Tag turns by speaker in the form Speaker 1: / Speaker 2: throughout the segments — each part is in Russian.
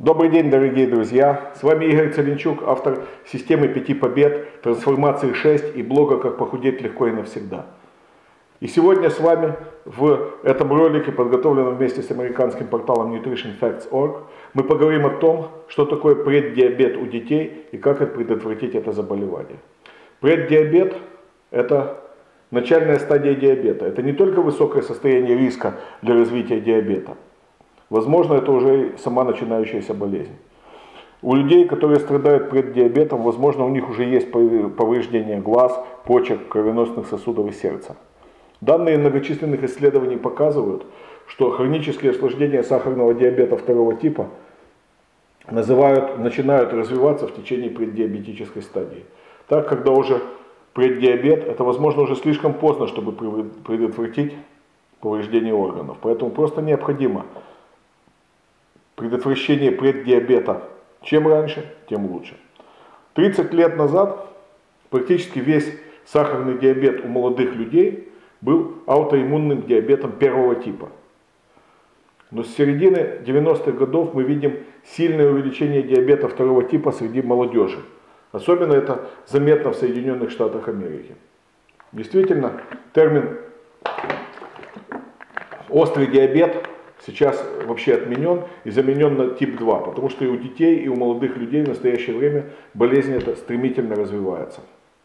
Speaker 1: Добрый день, дорогие друзья! С вами Игорь Целенчук, автор системы 5 побед, трансформации 6 и блога «Как похудеть легко и навсегда». И сегодня с вами в этом ролике, подготовленном вместе с американским порталом nutritionfacts.org, мы поговорим о том, что такое преддиабет у детей и как предотвратить это заболевание. Преддиабет – это начальная стадия диабета. Это не только высокое состояние риска для развития диабета. Возможно, это уже сама начинающаяся болезнь. У людей, которые страдают преддиабетом, возможно, у них уже есть повреждение глаз, почек, кровеносных сосудов и сердца. Данные многочисленных исследований показывают, что хронические осложнения сахарного диабета второго типа начинают развиваться в течение преддиабетической стадии. Так, когда уже преддиабет, это возможно уже слишком поздно, чтобы предотвратить повреждение органов. Поэтому просто необходимо предотвращение преддиабета. Чем раньше, тем лучше. 30 лет назад практически весь сахарный диабет у молодых людей был аутоиммунным диабетом первого типа. Но с середины 90-х годов мы видим сильное увеличение диабета второго типа среди молодежи. Особенно это заметно в Соединенных Штатах Америки. Действительно, термин «острый диабет» сейчас вообще отменен и заменен на тип 2, потому что и у детей, и у молодых людей в настоящее время болезнь эта стремительно развивается.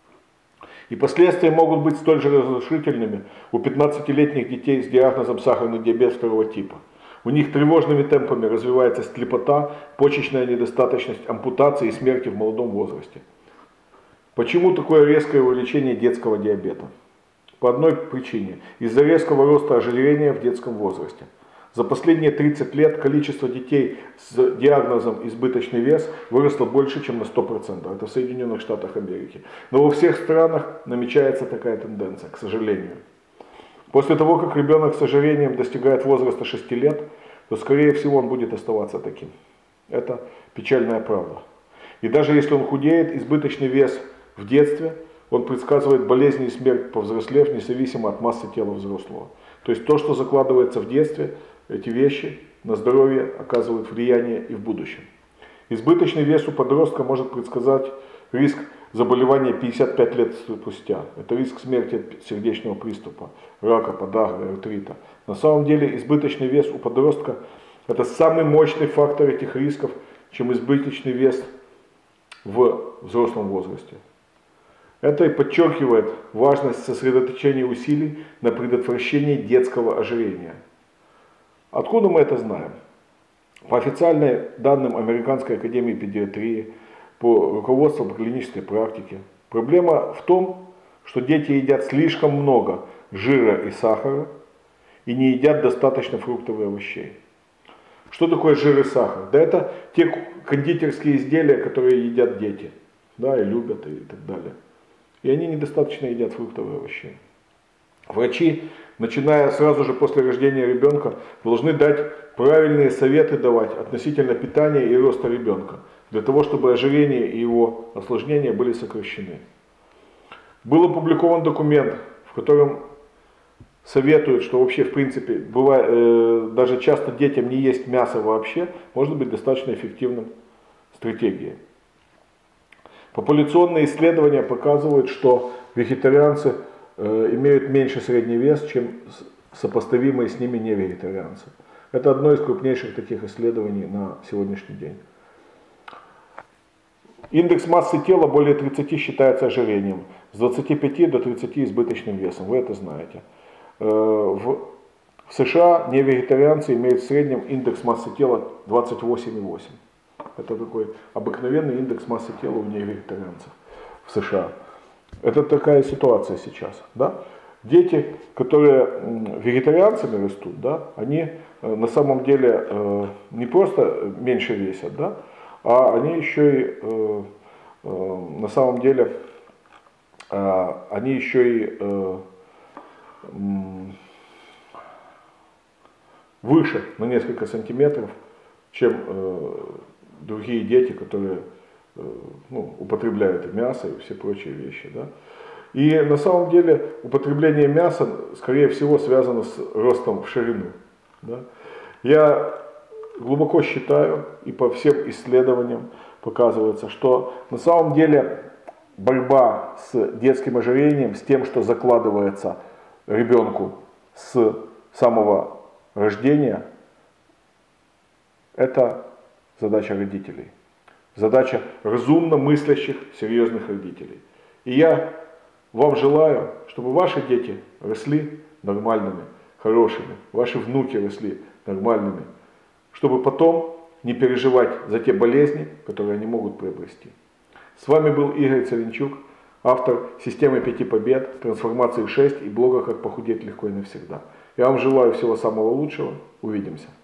Speaker 1: И последствия могут быть столь же разрушительными у 15-летних детей с диагнозом сахарный диабет второго типа. У них тревожными темпами развивается слепота, почечная недостаточность, ампутации и смерти в молодом возрасте. Почему такое резкое увеличение детского диабета? По одной причине. Из-за резкого роста ожирения в детском возрасте. За последние 30 лет количество детей с диагнозом избыточный вес выросло больше, чем на 100%. Это в Соединенных Штатах Америки. Но во всех странах намечается такая тенденция, к сожалению. После того, как ребенок с ожирением достигает возраста 6 лет, то скорее всего он будет оставаться таким. Это печальная правда. И даже если он худеет, избыточный вес в детстве, он предсказывает болезни и смерть, повзрослев, независимо от массы тела взрослого. То есть то, что закладывается в детстве, эти вещи на здоровье оказывают влияние и в будущем. Избыточный вес у подростка может предсказать риск заболевания 55 лет спустя. Это риск смерти от сердечного приступа, рака, подагры, артрита. На самом деле избыточный вес у подростка – это самый мощный фактор этих рисков, чем избыточный вес в взрослом возрасте. Это и подчеркивает важность сосредоточения усилий на предотвращении детского ожирения. Откуда мы это знаем? По официальным данным Американской академии педиатрии, по руководству по клинической практике, проблема в том, что дети едят слишком много жира и сахара и не едят достаточно фруктов и овощей. Что такое жир и сахар? Да это те кондитерские изделия, которые едят дети, да, и любят и так далее. И они недостаточно едят фруктов и овощей. Врачи, начиная сразу же после рождения ребенка, должны дать правильные советы давать относительно питания и роста ребенка, для того, чтобы ожирение и его осложнения были сокращены. Был опубликован документ, в котором советуют, что вообще в принципе даже часто детям не есть мясо вообще, может быть достаточно эффективным стратегией. Популяционные исследования показывают, что вегетарианцы имеют меньше средний вес, чем сопоставимые с ними невегетарианцы. Это одно из крупнейших таких исследований на сегодняшний день. Индекс массы тела более 30 считается ожирением, с 25 до 30 избыточным весом, вы это знаете. В США невегетарианцы имеют в среднем индекс массы тела 28,8. Это такой обыкновенный индекс массы тела у невегетарианцев в США. Это такая ситуация сейчас. Да? Дети, которые вегетарианцами растут, да, они на самом деле не просто меньше весят, да, а они еще и на самом деле выше на несколько сантиметров, чем другие дети, которые употребляют мясо и все прочие вещи. Да? И на самом деле употребление мяса, скорее всего, связано с ростом в ширину. Да? Я глубоко считаю, и по всем исследованиям показывается, что на самом деле борьба с детским ожирением, с тем, что закладывается ребенку с самого рождения, это задача родителей. Задача разумно мыслящих, серьезных родителей. И я вам желаю, чтобы ваши дети росли нормальными, хорошими, ваши внуки росли нормальными, чтобы потом не переживать за те болезни, которые они могут приобрести. С вами был Игорь Царинчук, автор системы 5 побед, трансформации в 6 и блога «Как похудеть легко и навсегда». Я вам желаю всего самого лучшего. Увидимся.